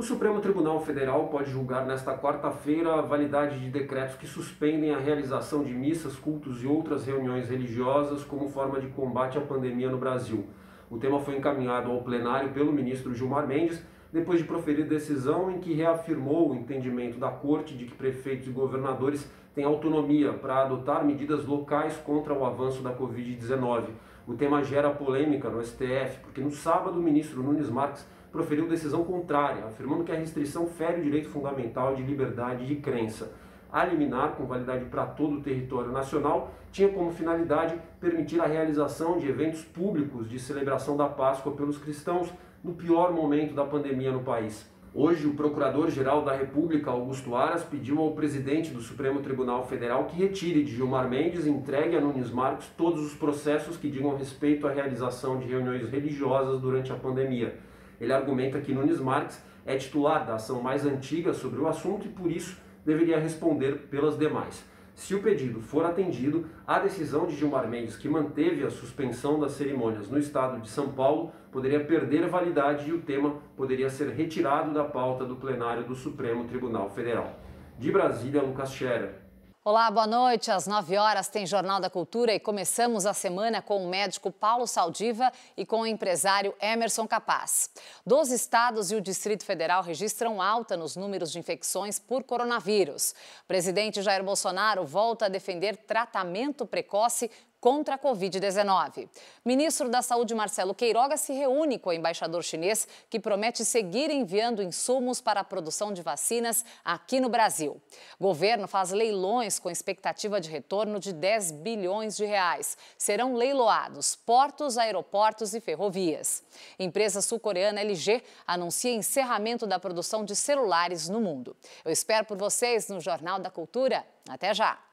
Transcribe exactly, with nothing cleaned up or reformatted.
O Supremo Tribunal Federal pode julgar nesta quarta-feira a validade de decretos que suspendem a realização de missas, cultos e outras reuniões religiosas como forma de combate à pandemia no Brasil. O tema foi encaminhado ao plenário pelo ministro Gilmar Mendes, depois de proferir decisão em que reafirmou o entendimento da Corte de que prefeitos e governadores têm autonomia para adotar medidas locais contra o avanço da covid dezenove. O tema gera polêmica no S T F, porque no sábado o ministro Nunes Marques proferiu decisão contrária, afirmando que a restrição fere o direito fundamental de liberdade de crença. A liminar, com validade para todo o território nacional, tinha como finalidade permitir a realização de eventos públicos de celebração da Páscoa pelos cristãos no pior momento da pandemia no país. Hoje, o Procurador-Geral da República, Augusto Aras, pediu ao presidente do Supremo Tribunal Federal que retire de Gilmar Mendes e entregue a Nunes Marques todos os processos que digam respeito à realização de reuniões religiosas durante a pandemia. Ele argumenta que Nunes Marques é titular da ação mais antiga sobre o assunto e, por isso, deveria responder pelas demais. Se o pedido for atendido, a decisão de Gilmar Mendes, que manteve a suspensão das cerimônias no estado de São Paulo, poderia perder validade e o tema poderia ser retirado da pauta do plenário do Supremo Tribunal Federal. De Brasília, Lucas Scherer. Olá, boa noite. Às nove horas tem Jornal da Cultura e começamos a semana com o médico Paulo Saldiva e com o empresário Emerson Capaz. Doze estados e o Distrito Federal registram alta nos números de infecções por coronavírus. O presidente Jair Bolsonaro volta a defender tratamento precoce contra a covid dezenove. Ministro da Saúde Marcelo Queiroga se reúne com o embaixador chinês, que promete seguir enviando insumos para a produção de vacinas aqui no Brasil. Governo faz leilões com expectativa de retorno de dez bilhões de reais. Serão leiloados portos, aeroportos e ferrovias. Empresa sul-coreana L G anuncia encerramento da produção de celulares no mundo. Eu espero por vocês no Jornal da Cultura. Até já!